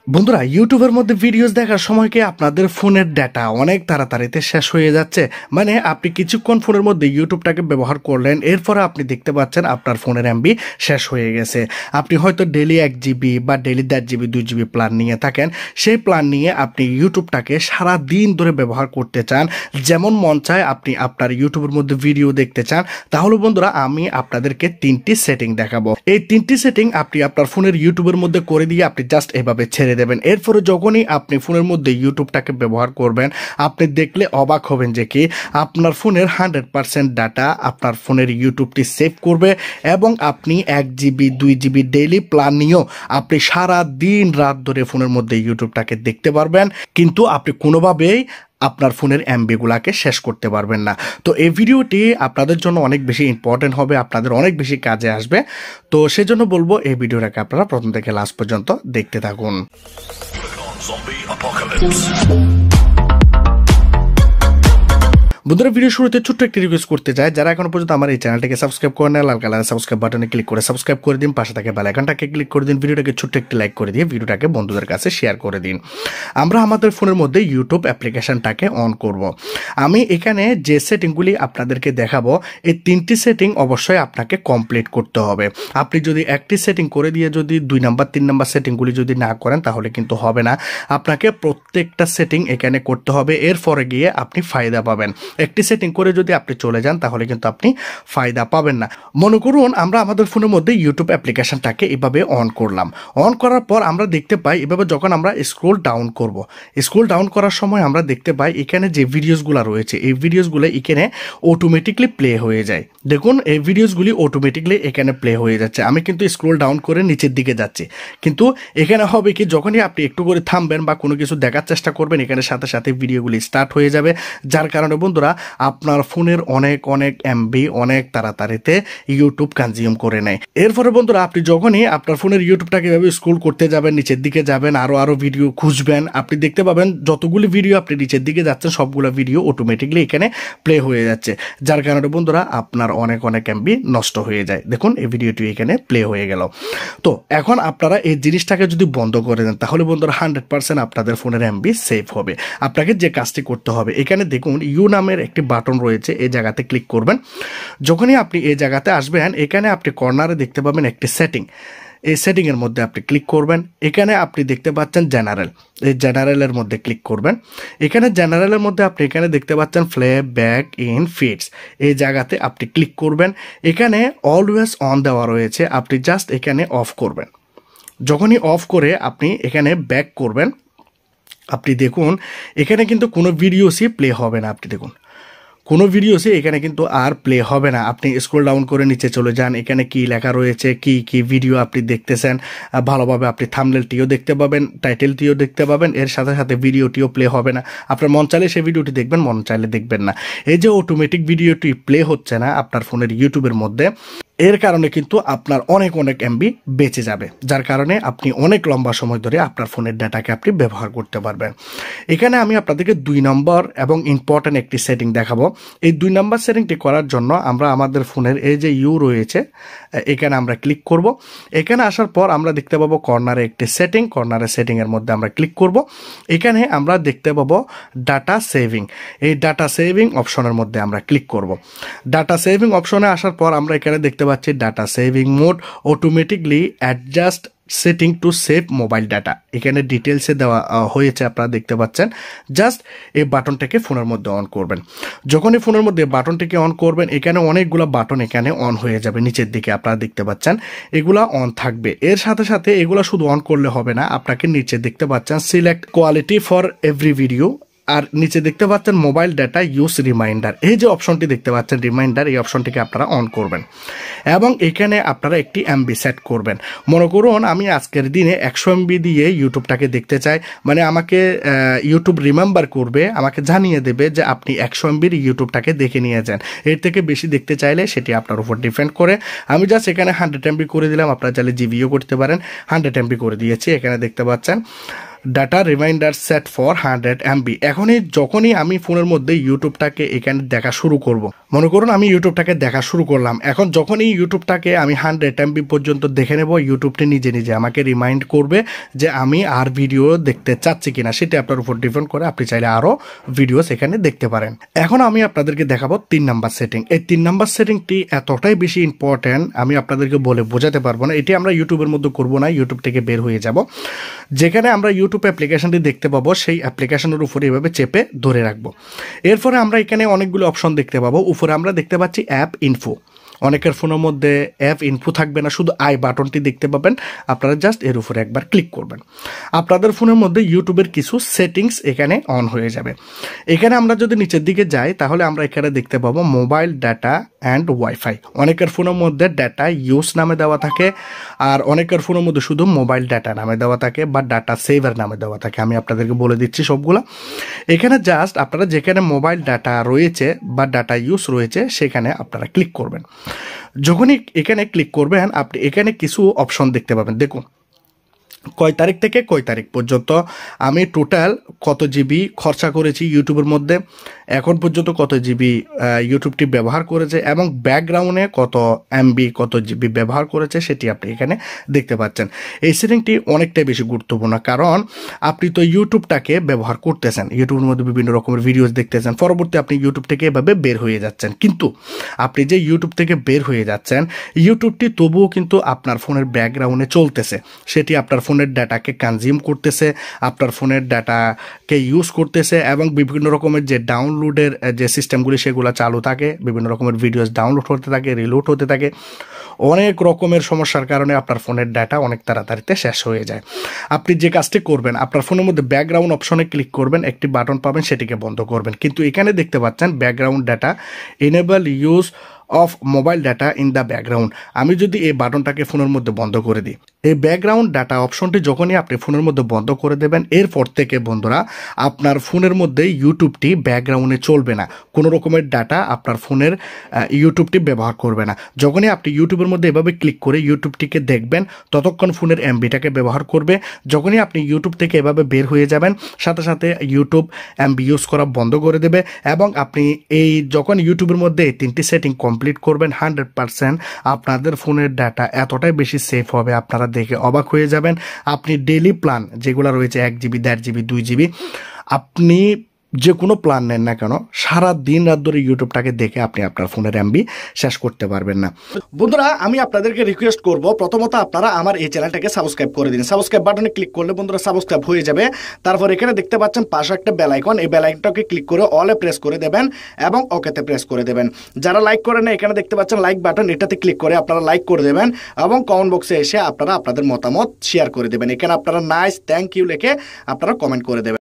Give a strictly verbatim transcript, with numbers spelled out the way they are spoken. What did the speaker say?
বন্ধুরা ইউটিউবের মধ্যে ভিডিওস দেখার সময় কি আপনাদের ফোনের ডাটা অনেক তাড়াতাড়িতে শেষ হয়ে যাচ্ছে? মানে আপনি কিছুক্ষণ ফোনের মধ্যে ইউটিউবটাকে ব্যবহার করলেন, এরপরে আপনি দেখতে পাচ্ছেন আপনার ফোনের এমবি শেষ হয়ে গেছে। আপনি হয়তো ডেলি এক জিবি বা ডেলি দেড় জিবি দুই জিবি প্ল্যান নিয়ে থাকেন, সেই প্ল্যান নিয়ে আপনি ইউটিউবটাকে সারা দিন ধরে ব্যবহার করতে চান, যেমন মন চায় আপনি আপনার ইউটিউবের মধ্যে ভিডিও দেখতে চান। তাহলে বন্ধুরা আমি আপনাদেরকে তিনটি সেটিং দেখাবো। এই তিনটি সেটিং আপনি আপনার ফোনের ইউটিউবের মধ্যে করে দিয়ে আপনি জাস্ট এভাবে ছেড়ে দেবেন। এরপরে যখনই আপনি ফোনের মধ্যে ইউটিউবটাকে ব্যবহার করবেন, আপনি দেখলে অবাক হবেন যে কি আপনার ফোনের হান্ড্রেড পার্সেন্ট ডাটা আপনার ফোনের ইউটিউবটি সেভ করবে এবং আপনি এক জিবি দুই জিবি ডেইলি প্ল্যান নিয়েও আপনি সারা দিন রাত ধরে ফোনের মধ্যে ইউটিউবটাকে দেখতে পারবেন, কিন্তু আপনি কোনোভাবেই আপনার ফোনের এমবিগুলাকে শেষ করতে পারবেন না। তো এই ভিডিওটি আপনাদের জন্য অনেক বেশি ইম্পর্টেন্ট হবে, আপনাদের অনেক বেশি কাজে আসবে। তো সেজন্য বলবো এই ভিডিওটাকে আপনারা প্রথম থেকে লাস্ট পর্যন্ত দেখতে থাকুন। বন্ধুরা ভিডিও শুরুতে ছোট্ট একটি রিকোয়েস্ট করতে চাই, যারা এখনো পর্যন্ত আমার এই চ্যানেলটাকে সাবস্ক্রাইব করে নেয় লাল কালারের সাবস্ক্রাইব বাটনে ক্লিক করে সাবস্ক্রাইব করে দিন, পাশে থাকে বেল আইকনটাকে ক্লিক করে দিন, ভিডিওটাকে ছোট্ট একটি লাইক করে দিয়ে ভিডিওটাকে বন্ধুদের কাছে শেয়ার করে দিন। আমরা আমাদের ফোনের মধ্যে ইউটিউব অ্যাপ্লিকেশনটাকে অন করব। আমি এখানে যে সেটিংগুলি আপনাদেরকে দেখাবো, এই তিনটি সেটিং অবশ্যই আপনাকে কমপ্লিট করতে হবে। আপনি যদি একটি সেটিং করে দিয়ে যদি দুই নাম্বার তিন নাম্বার সেটিংগুলি যদি না করেন তাহলে কিন্তু হবে না। আপনাকে প্রত্যেকটা সেটিং এখানে করতে হবে, এরপরে গিয়ে আপনি ফায়দা পাবেন। একটি সেটিং করে যদি আপনি চলে যান তাহলে কিন্তু আপনি ফায়দা পাবেন না। মনে করুন আমরা আমাদের ফোনের মধ্যে ইউটিউব অ্যাপ্লিকেশনটাকে এভাবে অন করলাম। অন করার পর আমরা দেখতে পাই এভাবে যখন আমরা স্ক্রল ডাউন করব, স্ক্রল ডাউন করার সময় আমরা দেখতে পাই এখানে যে ভিডিওসগুলো রয়েছে এই ভিডিওসগুলো এখানে অটোমেটিকলি প্লে হয়ে যায়। দেখুন এই ভিডিওসগুলি অটোমেটিকলি এখানে প্লে হয়ে যাচ্ছে। আমি কিন্তু স্ক্রল ডাউন করে নিচের দিকে যাচ্ছি, কিন্তু এখানে হবে কি যখনই আপনি একটু করে থামবেন বা কোনো কিছু দেখার চেষ্টা করবেন, এখানে সাথে সাথে ভিডিওগুলি স্টার্ট হয়ে যাবে, যার কারণে বন্ধুরা আপনার ফোনের অনেক অনেক এমবি অনেক তাড়াতাড়িতে ইউটিউব কনজিউম করে নেয়। এরপরে বন্ধুরা আপনি যখনই আপনার ফোনের ইউটিউবটাকে এভাবে স্ক্রল করতে যাবেন, নিচের দিকে যাবেন, আরো আরো ভিডিও খুঁজবেন, আপনি দেখতে পাবেন যতগুলি ভিডিও আপনি নিচের দিকে যাচ্ছেন সবগুলো ভিডিও অটোমেটিকলি এখানে প্লে হয়ে যাচ্ছে, যার কারণে বন্ধুরা আপনার অনেক অনেক এমবি নষ্ট হয়ে যায়। দেখুন এই ভিডিওটি এখানে প্লে হয়ে গেল। তো এখন আপনারা এই জিনিসটাকে যদি বন্ধ করে দেন তাহলে বন্ধুরা হান্ড্রেড পার্সেন্ট আপনাদের ফোনের এমবি সেভ হবে। আপনাকে যে কাজটি করতে হবে, এখানে দেখুন ইউ নামের একটি বাটন রয়েছে, এই জায়গাতে ক্লিক করবেন। যখনই আপনি এই জায়গাতে আসবেন এখানে আপনি কর্নারে দেখতে পাবেন একটি সেটিং, এই সেটিং এর মধ্যে আপনি ক্লিক করবেন। এখানে আপনি দেখতে পাচ্ছেন জেনারেল, এই জেনারেলের মধ্যে ক্লিক করবেন। এখানে জেনারেলের মধ্যে আপনি এখানে দেখতে পাচ্ছেন প্লে ব্যাক ইন ফিডস, এই জায়গাতে আপনি ক্লিক করবেন। এখানে অলওয়েজ অন দেওয়া রয়েছে, আপনি জাস্ট এখানে অফ করবেন। যখনই অফ করে আপনি এখানে ব্যাক করবেন, আপনি দেখুন এখানে কিন্তু কোনো ভিডিওসই প্লে হবে না। আপনি দেখুন কোনো ভিডিওসে এখানে কিন্তু আর প্লে হবে না। আপনি স্ক্রল ডাউন করে নিচে চলে যান, এখানে কি লেখা রয়েছে, কি কি ভিডিও আপনি দেখতেছেন, ভালোভাবে আপনি থাম্বনেলটিও দেখতে পাবেন, টাইটেলটিও দেখতে পাবেন, এর সাথে সাথে ভিডিওটিও প্লে হবে না। আপনার মন চাইলে সেই ভিডিওটি দেখবেন, মন চাইলে দেখবেন না। এই যে অটোমেটিক ভিডিওটি প্লে হচ্ছে না আপনার ফোনের ইউটিউবের মধ্যে, এর কারণে কিন্তু আপনার অনেক অনেক এমবি বেঁচে যাবে, যার কারণে আপনি অনেক লম্বা সময় ধরে আপনার ফোনের ডাটাকে আপনি ব্যবহার করতে পারবেন। এখানে আমি আপনাদেরকে দুই নম্বর এবং ইম্পর্টেন্ট একটি সেটিং দেখাবো। এই দুই নম্বর সেটিংটি করার জন্য আমরা আমাদের ফোনের এই যে ইউ রয়েছে এখানে আমরা ক্লিক করব। এখানে আসার পর আমরা দেখতে পাবো কর্নারে একটি সেটিং, কর্নারে সেটিংয়ের মধ্যে আমরা ক্লিক করব। এখানে আমরা দেখতে পাবো ডাটা সেভিং, এই ডাটা সেভিং অপশনের মধ্যে আমরা ক্লিক করব। ডাটা সেভিং অপশনে আসার পর আমরা এখানে দেখতে পাচ্ছি data saving mode automatically adjust setting to save mobile data, এখানে ডিটেলসে দেওয়া হয়েছে আপনারা দেখতে পাচ্ছেন। জাস্ট এই বাটনটাকে ফোনের মধ্যে অন করবেন। যখনই ফোনের মধ্যে বাটনটিকে অন করবেন এখানে অনেকগুলো বাটন এখানে অন হয়ে যাবে, নিচের দিকে আপনারা দেখতে পাচ্ছেন এগুলা অন থাকবে। এর সাথে সাথে এগুলা শুধু অন করলে হবে না, আপনাকে নিচে দেখতে পাচ্ছেন select quality for every video, আর নিচে দেখতে পাচ্ছেন মোবাইল ডাটা ইউজ রিমাইন্ডার, এই যে অপশনটি দেখতে পাচ্ছেন রিমাইন্ডার, এই অপশনটিকে আপনারা অন করবেন এবং এখানে আপনারা একটি এমবি সেট করবেন। মনে করুন আমি আজকের দিনে একশো এমবি দিয়ে ইউটিউবটাকে দেখতে চাই, মানে আমাকে ইউটিউব রিমেম্বার করবে, আমাকে জানিয়ে দেবে যে আপনি একশো এমবির ইউটিউবটাকে দেখে নিয়ে যান। এর থেকে বেশি দেখতে চাইলে সেটি আপনার উপর ডিপেন্ড করে। আমি জাস্ট এখানে হান্ড্রেড এমবি করে দিলাম, আপনারা চাইলে জিবিও করতে পারেন। হান্ড্রেড এমবি করে দিয়েছি, এখানে দেখতে পাচ্ছেন data reminder set for hundred MB. এখনই যখনই আমি ফোনের মধ্যে ইউটিউবটাকে এখানে দেখা শুরু করব, মনে করুন আমি ইউটিউবটাকে দেখা শুরু করলাম, এখন যখনই ইউটিউবটাকে আমি হান্ড্রেড এমবি পর্যন্ত দেখে নেব, ইউটিউবটি নিজে নিজে আমাকে রিমাইন্ড করবে যে আমি আর ভিডিও দেখতে চাচ্ছি কিনা। সেটা আপনার উপর ডিপেন্ড করে, আপনি চাইলে আরও ভিডিও সেখানে দেখতে পারেন। এখন আমি আপনাদেরকে দেখাবো তিন নাম্বার সেটিং। এই তিন নাম্বার সেটিংটি এতটাই বেশি ইম্পর্ট্যান্ট, আমি আপনাদেরকে বলে বোঝাতে পারবো না। এটি আমরা ইউটিউবের মধ্যে করবো না, ইউটিউব থেকে বের হয়ে যাব। যেখানে আমরা ইউটিউব অ্যাপ্লিকেশনটি দেখতে পাবো, সেই অ্যাপ্লিকেশনের উপরে এভাবে চেপে ধরে রাখবো। এরপরে আমরা এখানে অনেকগুলো অপশন দেখতে পাবো। উপরে আমরা দেখতে পাচ্ছি অ্যাপ ইনফো। অনেকের ফোনের মধ্যে অ্যাপ ইনফো থাকবে না, শুধু আই বাটনটি দেখতে পাবেন। আপনারা জাস্ট এর উপরে একবার ক্লিক করবেন, আপনাদের ফোনের মধ্যে ইউটিউবের কিছু সেটিংস এখানে অন হয়ে যাবে। এখানে আমরা যদি নিচের দিকে যাই, তাহলে আমরা এখানে দেখতে পাবো মোবাইল ডাটা অ্যান্ড ওয়াইফাই। অনেকের ফোনের মধ্যে ডাটা ইউজ নামে দেওয়া থাকে, আর অনেকের ফোনের মধ্যে শুধু মোবাইল ডাটা নামে দেওয়া থাকে বা ডাটা সেভার নামে দেওয়া থাকে। আমি আপনাদেরকে বলে দিচ্ছি সবগুলো। এখানে জাস্ট আপনারা যেখানে মোবাইল ডাটা রয়েছে বা ডাটা ইউজ রয়েছে সেখানে আপনারা ক্লিক করবেন। যখনই এখানে ক্লিক করবেন, আপনি এখানে কিছু অপশন দেখতে পাবেন। দেখুন কয় তারিখ থেকে কয় তারিখ পর্যন্ত আমি টোটাল কত জিবি খরচা করেছি ইউটিউবের মধ্যে, এখন পর্যন্ত কত জিবি ইউটিউবটি ব্যবহার করেছে, এবং ব্যাকগ্রাউন্ডে কত এমবি কত জিবি ব্যবহার করেছে সেটি আপনি এখানে দেখতে পাচ্ছেন। এই সেটিংটি অনেকটাই বেশি গুরুত্বপূর্ণ, কারণ আপনি তো ইউটিউবটাকে ব্যবহার করতেছেন, ইউটিউবের মধ্যে বিভিন্ন রকমের ভিডিওস দেখতেছেন, পরবর্তী আপনি ইউটিউব থেকে এভাবে বের হয়ে যাচ্ছেন। কিন্তু আপনি যে ইউটিউব থেকে বের হয়ে যাচ্ছেন, ইউটিউবটি তবুও কিন্তু আপনার ফোনের ব্যাকগ্রাউন্ডে চলতেছে, সেটি আপনার ফোনের ডাটাকে কনজিউম করতেছে, আপনার ফোনের ডাটাকে ইউজ করতেছে, এবং বিভিন্ন রকমের যে ডাউনলোডের যে সিস্টেমগুলি সেগুলো চালু থাকে, বিভিন্ন রকমের ভিডিওস ডাউনলোড হতে থাকে, রিলোড হতে থাকে। অনেক রকমের সমস্যার কারণে আপনার ফোনের ডাটা অনেক তাড়াতাড়িতে শেষ হয়ে যায়। আপনি যে কাজটি করবেন, আপনার ফোনের মধ্যে ব্যাকগ্রাউন্ড অপশনে ক্লিক করবেন, একটি বাটন পাবেন, সেটিকে বন্ধ করবেন। কিন্তু এখানে দেখতে পাচ্ছেন background data enable use of mobile data in the background. আমি যদি এই বাটনটাকে ফোনের মধ্যে বন্ধ করে দিই, এই ব্যাকগ্রাউন্ড ডাটা অপশনটি যখনই আপনি ফোনের মধ্যে বন্ধ করে দেবেন, এরপর থেকে বন্ধুরা আপনার ফোনের মধ্যে ইউটিউবটি ব্যাকগ্রাউন্ডে চলবে না, কোনো রকমের ডাটা আপনার ফোনের ইউটিউবটি ব্যবহার করবে না। যখনই আপনি ইউটিউবের মধ্যে এভাবে ক্লিক করে ইউটিউবটিকে দেখবেন, ততক্ষণ ফোনের এমবিটাকে ব্যবহার করবে। যখনই আপনি ইউটিউব থেকে এভাবে বের হয়ে যাবেন, সাথে সাথে ইউটিউব এমবি ইউজ করা বন্ধ করে দেবে, এবং আপনি এই যখন ইউটিউবের মধ্যে এই তিনটি সেটিং কমপ্লিট করবেন, হান্ড্রেড পারসেন্ট আপনাদের ফোনের ডাটা এতটাই বেশি সেফ হবে, আপনারা দেখে অবাক হয়ে যাবেন। আপনি ডেইলি প্ল্যান যেগুলো রয়েছে এক জিবি দেড় জিবি দুই জিবি, আপনি যে কোনো প্ল্যান নেন না কেন, সারা দিন রাত ধরে ইউটিউবটাকে দেখে আপনি আপনার ফোনের এমবি শেষ করতে পারবেন না। বন্ধুরা আমি আপনাদেরকে রিকোয়েস্ট করব, প্রথমত আপনারা আমার এই চ্যানেলটাকে সাবস্ক্রাইব করে দিন। সাবস্ক্রাইব বাটনে ক্লিক করলে বন্ধুরা সাবস্ক্রাইব হয়ে যাবে। তারপর এখানে দেখতে পাচ্ছেন পাশে একটা বেল আইকন, এই বেল আইকনটাকে ক্লিক করে অলে প্রেস করে দেবেন এবং ওকেতে প্রেস করে দেবেন। যারা লাইক করেন না, এখানে দেখতে পাচ্ছেন লাইক বাটন, এটাতে ক্লিক করে আপনারা লাইক করে দেবেন, এবং কমেন্ট বক্সে এসে আপনারা আপনাদের মতামত শেয়ার করে দেবেন। এখানে আপনারা নাইস থ্যাংক ইউ লিখে আপনারা কমেন্ট করে দেবেন।